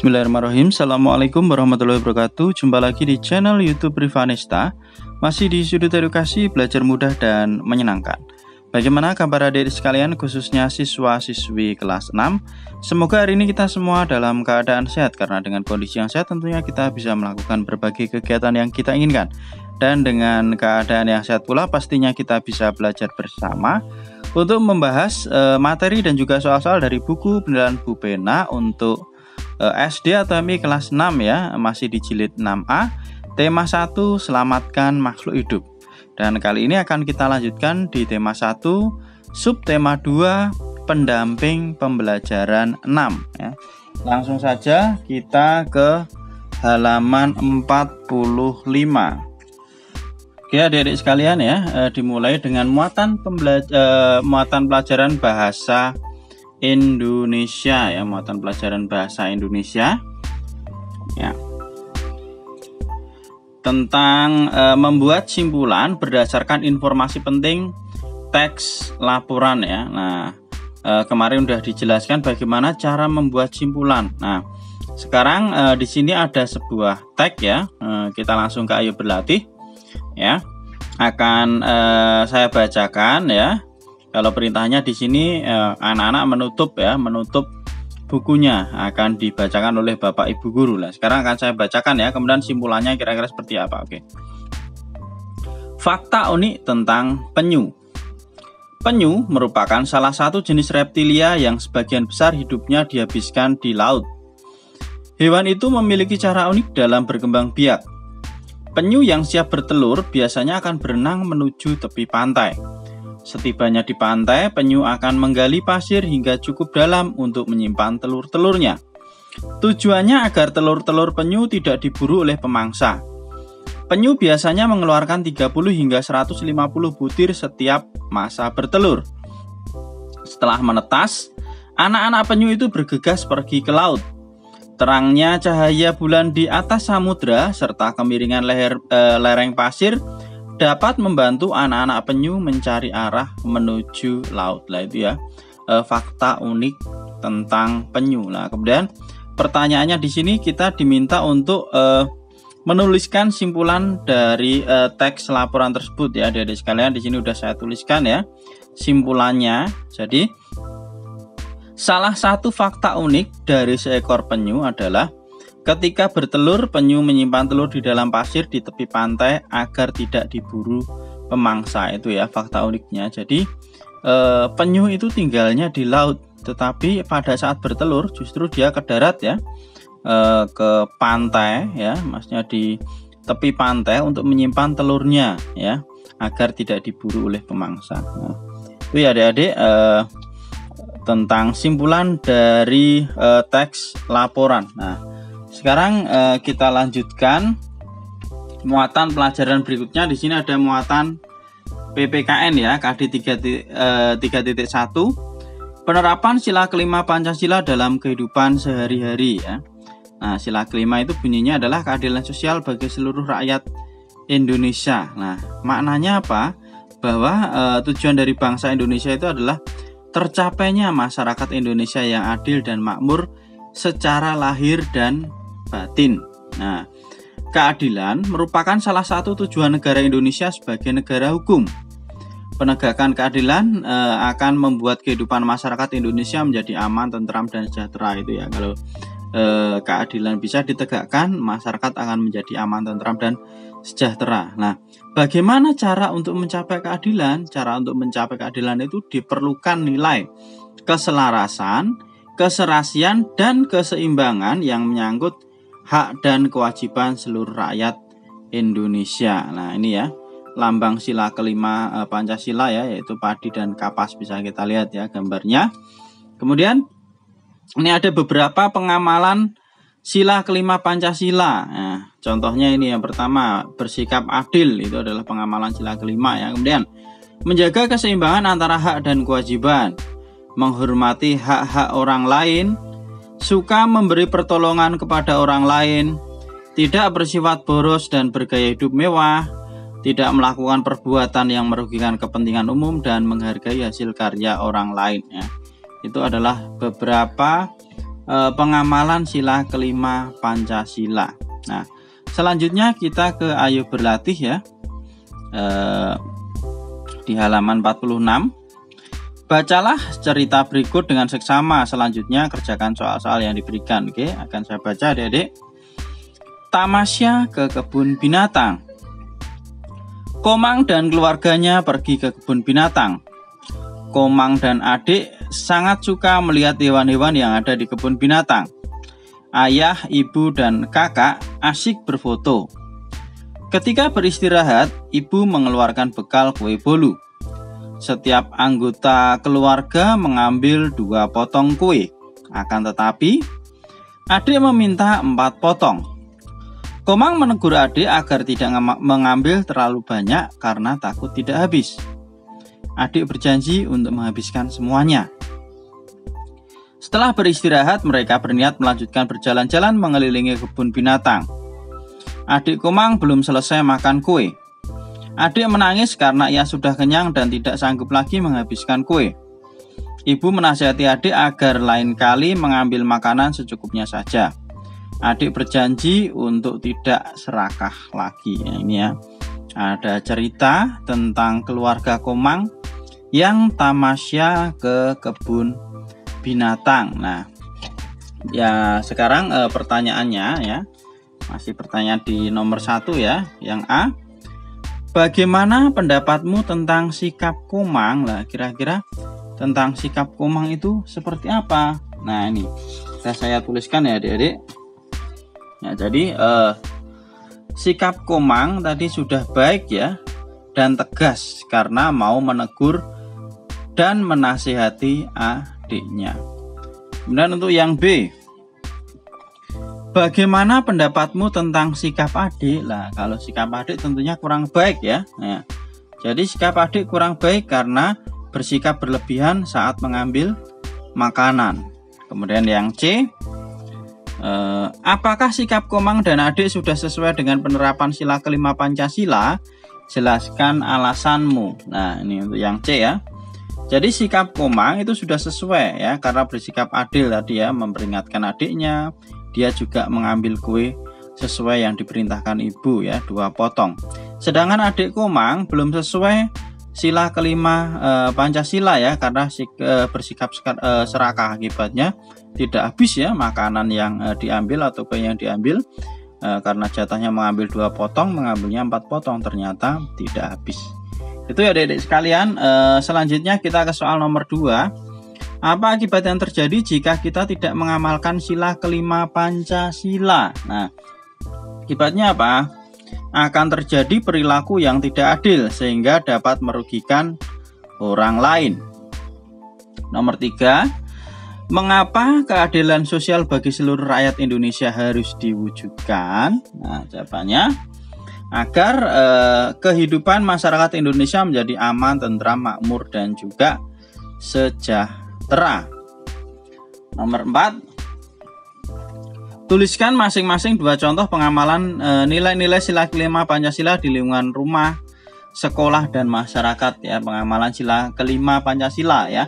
Bismillahirrahmanirrahim. Assalamualaikum warahmatullahi wabarakatuh. Jumpa lagi di channel YouTube Rivanesta. Masih di sudut edukasi, belajar mudah dan menyenangkan. Bagaimana kabar adik sekalian, khususnya siswa-siswi kelas 6? Semoga hari ini kita semua dalam keadaan sehat, karena dengan kondisi yang sehat tentunya kita bisa melakukan berbagai kegiatan yang kita inginkan. Dan dengan keadaan yang sehat pula pastinya kita bisa belajar bersama untuk membahas materi dan juga soal-soal dari buku penilaian Bu Pena untuk SD atau MI kelas 6 ya, masih di jilid 6A, tema 1 selamatkan makhluk hidup. Dan kali ini akan kita lanjutkan di tema 1, subtema 2, pendamping pembelajaran 6 ya. Langsung saja kita ke halaman 45. Oke adik-adik sekalian ya, dimulai dengan muatan pelajaran bahasa Indonesia ya, muatan pelajaran bahasa Indonesia ya, tentang membuat simpulan berdasarkan informasi penting teks laporan ya. Nah, kemarin udah dijelaskan bagaimana cara membuat simpulan. Nah, sekarang di sini ada sebuah tag ya, kita langsung ke Ayo Berlatih ya. Akan saya bacakan ya. Kalau perintahnya di sini anak-anak menutup bukunya, akan dibacakan oleh Bapak Ibu guru. Lah, sekarang akan saya bacakan ya, kemudian simpulannya kira-kira seperti apa. Oke. Fakta unik tentang penyu. Penyu merupakan salah satu jenis reptilia yang sebagian besar hidupnya dihabiskan di laut. Hewan itu memiliki cara unik dalam berkembang biak. Penyu yang siap bertelur biasanya akan berenang menuju tepi pantai. Setibanya di pantai, penyu akan menggali pasir hingga cukup dalam untuk menyimpan telur-telurnya. Tujuannya agar telur-telur penyu tidak diburu oleh pemangsa. Penyu biasanya mengeluarkan 30 hingga 150 butir setiap masa bertelur. Setelah menetas, anak-anak penyu itu bergegas pergi ke laut. Terangnya cahaya bulan di atas samudra serta kemiringan lereng pasir dapat membantu anak-anak penyu mencari arah menuju laut. Lah itu ya, fakta unik tentang penyu. Nah, kemudian pertanyaannya di sini kita diminta untuk menuliskan simpulan dari teks laporan tersebut ya, adik-adik sekalian. Di sini udah saya tuliskan ya simpulannya. Jadi salah satu fakta unik dari seekor penyu adalah ketika bertelur, penyu menyimpan telur di dalam pasir di tepi pantai agar tidak diburu pemangsa. Itu ya fakta uniknya. Jadi penyu itu tinggalnya di laut, tetapi pada saat bertelur justru dia ke darat ya, ke pantai ya, maksudnya di tepi pantai untuk menyimpan telurnya ya, agar tidak diburu oleh pemangsa. Nah, itu ya adik-adik tentang simpulan dari teks laporan. Nah, sekarang kita lanjutkan muatan pelajaran berikutnya. Di sini ada muatan PPKN ya, KD 3.1, penerapan sila kelima Pancasila dalam kehidupan sehari-hari ya. Nah, sila kelima itu bunyinya adalah keadilan sosial bagi seluruh rakyat Indonesia. Nah, maknanya apa? Bahwa tujuan dari bangsa Indonesia itu adalah tercapainya masyarakat Indonesia yang adil dan makmur secara lahir dan batin. Nah, keadilan merupakan salah satu tujuan negara Indonesia sebagai negara hukum. Penegakan keadilan akan membuat kehidupan masyarakat Indonesia menjadi aman, tentram, dan sejahtera. Itu ya, kalau keadilan bisa ditegakkan, masyarakat akan menjadi aman, tentram, dan sejahtera. Nah, bagaimana cara untuk mencapai keadilan? Cara untuk mencapai keadilan itu diperlukan nilai keselarasan, keserasian, dan keseimbangan yang menyangkut hak dan kewajiban seluruh rakyat Indonesia. Nah, ini ya lambang sila kelima Pancasila ya, yaitu padi dan kapas, bisa kita lihat ya gambarnya. Kemudian ini ada beberapa pengamalan sila kelima Pancasila. Nah, contohnya ini yang pertama, bersikap adil, itu adalah pengamalan sila kelima ya. Kemudian menjaga keseimbangan antara hak dan kewajiban, menghormati hak-hak orang lain, suka memberi pertolongan kepada orang lain, tidak bersifat boros dan bergaya hidup mewah, tidak melakukan perbuatan yang merugikan kepentingan umum, dan menghargai hasil karya orang lain ya. Itu adalah beberapa pengamalan sila kelima Pancasila. Nah, selanjutnya kita ke Ayo Berlatih ya. Di halaman 46. Bacalah cerita berikut dengan seksama. Selanjutnya kerjakan soal-soal yang diberikan. Oke, akan saya baca adik-adik. Tamasya ke kebun binatang. Komang dan keluarganya pergi ke kebun binatang. Komang dan adik sangat suka melihat hewan-hewan yang ada di kebun binatang. Ayah, ibu, dan kakak asyik berfoto. Ketika beristirahat, ibu mengeluarkan bekal kue bolu. Setiap anggota keluarga mengambil 2 potong kue. Akan tetapi, adik meminta 4 potong. Komang menegur adik agar tidak mengambil terlalu banyak karena takut tidak habis. Adik berjanji untuk menghabiskan semuanya. Setelah beristirahat, mereka berniat melanjutkan berjalan-jalan mengelilingi kebun binatang. Adik Komang belum selesai makan kue. Adik menangis karena ia sudah kenyang dan tidak sanggup lagi menghabiskan kue. Ibu menasihati adik agar lain kali mengambil makanan secukupnya saja. Adik berjanji untuk tidak serakah lagi. Ini ya, ada cerita tentang keluarga Komang yang tamasya ke kebun binatang. Nah, ya sekarang pertanyaannya ya, masih pertanyaan di nomor 1 ya, yang A. Bagaimana pendapatmu tentang sikap Komang? Lah, kira-kira tentang sikap Komang itu seperti apa? Nah, ini saya tuliskan ya adik-adik. Ya, jadi sikap Komang tadi sudah baik ya dan tegas karena mau menegur dan menasihati adiknya. Kemudian untuk yang B, bagaimana pendapatmu tentang sikap adik? Lah, kalau sikap adik tentunya kurang baik ya. Nah, jadi sikap adik kurang baik karena bersikap berlebihan saat mengambil makanan. Kemudian yang C, apakah sikap Komang dan adik sudah sesuai dengan penerapan sila kelima Pancasila? Jelaskan alasanmu. Nah, ini untuk yang C ya. Jadi sikap Komang itu sudah sesuai ya, karena bersikap adil tadi ya, memperingatkan adiknya. Dia juga mengambil kue sesuai yang diperintahkan ibu ya, 2 potong. Sedangkan adik Komang belum sesuai sila kelima Pancasila ya, karena bersikap serakah, akibatnya tidak habis ya makanan yang diambil atau kue yang diambil, karena jatahnya mengambil 2 potong, mengambilnya 4 potong, ternyata tidak habis. Itu ya adik-adik sekalian. Selanjutnya kita ke soal nomor 2. Apa akibat yang terjadi jika kita tidak mengamalkan sila kelima Pancasila? Nah, akibatnya apa? Akan terjadi perilaku yang tidak adil sehingga dapat merugikan orang lain. Nomor 3, mengapa keadilan sosial bagi seluruh rakyat Indonesia harus diwujudkan? Nah, jawabannya agar kehidupan masyarakat Indonesia menjadi aman, tentram, makmur, dan juga sejahtera. Nomor 4, tuliskan masing-masing 2 contoh pengamalan nilai-nilai sila kelima Pancasila di lingkungan rumah, sekolah, dan masyarakat ya, pengamalan sila kelima Pancasila ya.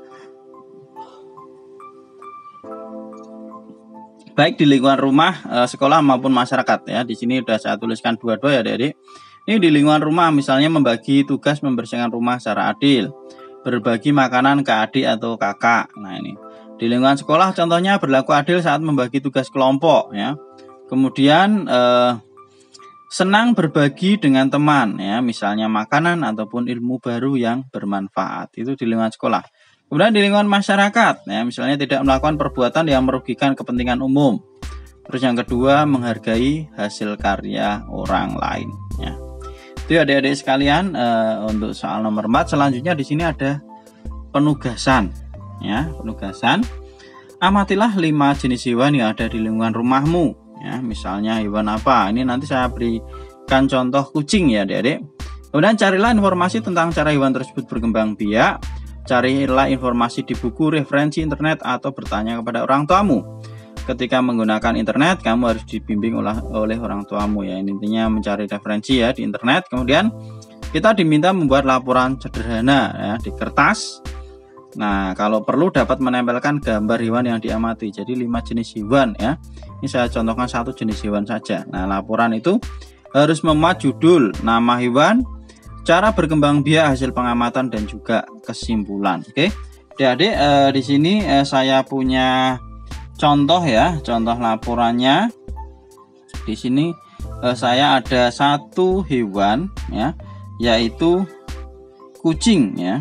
Baik di lingkungan rumah, sekolah maupun masyarakat ya. Di sini sudah saya tuliskan 2 ya adik-adik. Ini di lingkungan rumah, misalnya membagi tugas membersihkan rumah secara adil, berbagi makanan ke adik atau kakak. Nah, ini di lingkungan sekolah contohnya berlaku adil saat membagi tugas kelompok ya. Kemudian senang berbagi dengan teman ya, misalnya makanan ataupun ilmu baru yang bermanfaat. Itu di lingkungan sekolah. Kemudian di lingkungan masyarakat ya, misalnya tidak melakukan perbuatan yang merugikan kepentingan umum. Terus yang kedua, menghargai hasil karya orang lain ya. Itu adik-adik sekalian untuk soal nomor 4. Selanjutnya di sini ada penugasan ya, penugasan. Amatilah 5 jenis hewan yang ada di lingkungan rumahmu ya, misalnya hewan apa? Ini nanti saya berikan contoh kucing ya adik-adik. Kemudian carilah informasi tentang cara hewan tersebut berkembang biak. Carilah informasi di buku, referensi internet, atau bertanya kepada orang tuamu. Ketika menggunakan internet, kamu harus dibimbing oleh orang tuamu ya. Ini intinya mencari referensi ya di internet. Kemudian kita diminta membuat laporan sederhana ya, di kertas Nah, kalau perlu dapat menempelkan gambar hewan yang diamati. Jadi 5 jenis hewan ya. Ini saya contohkan satu jenis hewan saja. Nah, laporan itu harus memuat judul, nama hewan, cara berkembang biak hasil pengamatan, dan juga kesimpulan. Oke, adik-adik, di sini saya punya contoh ya, contoh laporannya. Di sini saya ada satu hewan ya, yaitu kucing ya.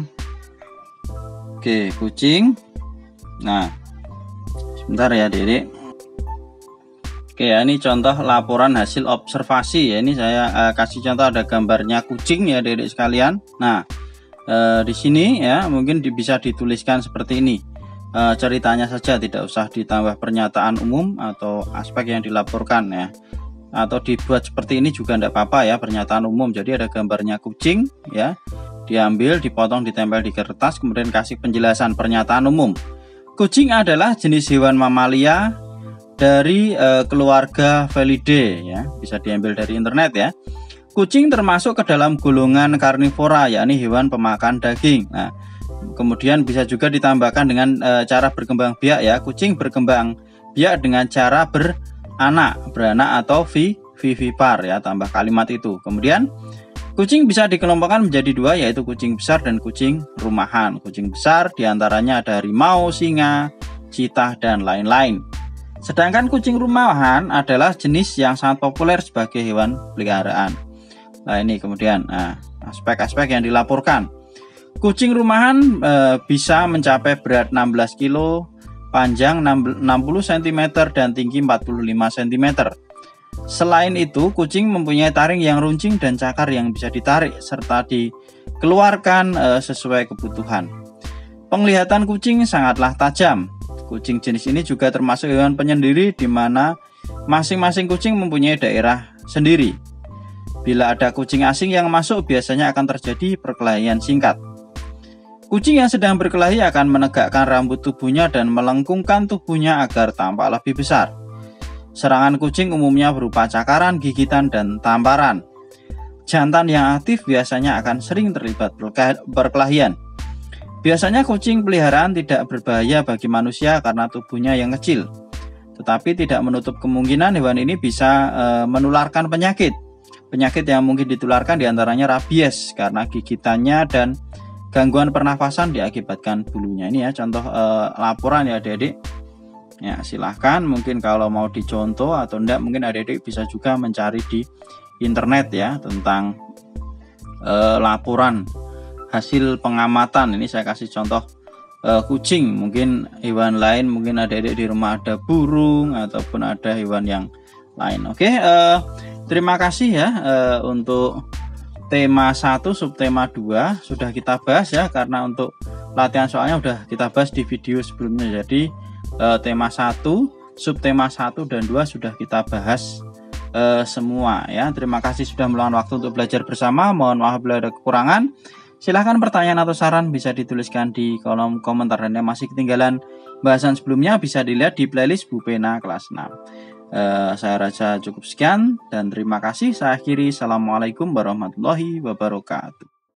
Oke, kucing. Nah, sebentar ya adik-adik. Oke ya, ini contoh laporan hasil observasi ya. Ini saya kasih contoh, ada gambarnya kucing ya adik-adik sekalian. Nah, di sini ya mungkin bisa dituliskan seperti ini. Ceritanya saja, tidak usah ditambah pernyataan umum atau aspek yang dilaporkan ya. Atau dibuat seperti ini juga tidak apa-apa ya, pernyataan umum. Jadi ada gambarnya kucing ya. Diambil, dipotong, ditempel di kertas, kemudian kasih penjelasan pernyataan umum. Kucing adalah jenis hewan mamalia dari keluarga Felidae ya, bisa diambil dari internet ya. Kucing termasuk ke dalam golongan karnivora, yakni hewan pemakan daging. Nah, kemudian bisa juga ditambahkan dengan cara berkembang biak ya. Kucing berkembang biak dengan cara beranak atau vivipar ya, tambah kalimat itu. Kemudian kucing bisa dikelompokkan menjadi dua, yaitu kucing besar dan kucing rumahan. Kucing besar diantaranya ada harimau, singa, cheetah, dan lain-lain. Sedangkan kucing rumahan adalah jenis yang sangat populer sebagai hewan peliharaan. Nah, ini kemudian aspek-aspek yang dilaporkan. Kucing rumahan bisa mencapai berat 16 kg, panjang 60 cm, dan tinggi 45 cm. Selain itu, kucing mempunyai taring yang runcing dan cakar yang bisa ditarik serta dikeluarkan sesuai kebutuhan. Penglihatan kucing sangatlah tajam. Kucing jenis ini juga termasuk hewan penyendiri, di mana masing-masing kucing mempunyai daerah sendiri. Bila ada kucing asing yang masuk, biasanya akan terjadi perkelahian singkat. Kucing yang sedang berkelahi akan menegakkan rambut tubuhnya dan melengkungkan tubuhnya agar tampak lebih besar. Serangan kucing umumnya berupa cakaran, gigitan, dan tamparan. Jantan yang aktif biasanya akan sering terlibat perkelahian. Biasanya kucing peliharaan tidak berbahaya bagi manusia karena tubuhnya yang kecil. Tetapi tidak menutup kemungkinan hewan ini bisa menularkan penyakit. Penyakit yang mungkin ditularkan diantaranya rabies karena gigitannya, dan gangguan pernafasan diakibatkan bulunya. Ini ya contoh laporan ya adik-adik. Ya, silahkan mungkin kalau mau dicontoh atau enggak, mungkin adik-adik bisa juga mencari di internet ya tentang laporan hasil pengamatan. Ini saya kasih contoh kucing, mungkin hewan lain, mungkin adik-adik di rumah ada burung ataupun ada hewan yang lain. Oke, terima kasih ya untuk tema 1 subtema 2 sudah kita bahas ya, karena untuk latihan soalnya sudah kita bahas di video sebelumnya. Jadi tema 1, subtema 1 dan 2 sudah kita bahas semua ya. Terima kasih sudah meluangkan waktu untuk belajar bersama. Mohon maaf bila ada kekurangan. Silahkan pertanyaan atau saran bisa dituliskan di kolom komentar, dan yang masih ketinggalan bahasan sebelumnya bisa dilihat di playlist Bu Pena kelas 6. Saya rasa cukup sekian dan terima kasih. Saya akhiri. Assalamualaikum warahmatullahi wabarakatuh.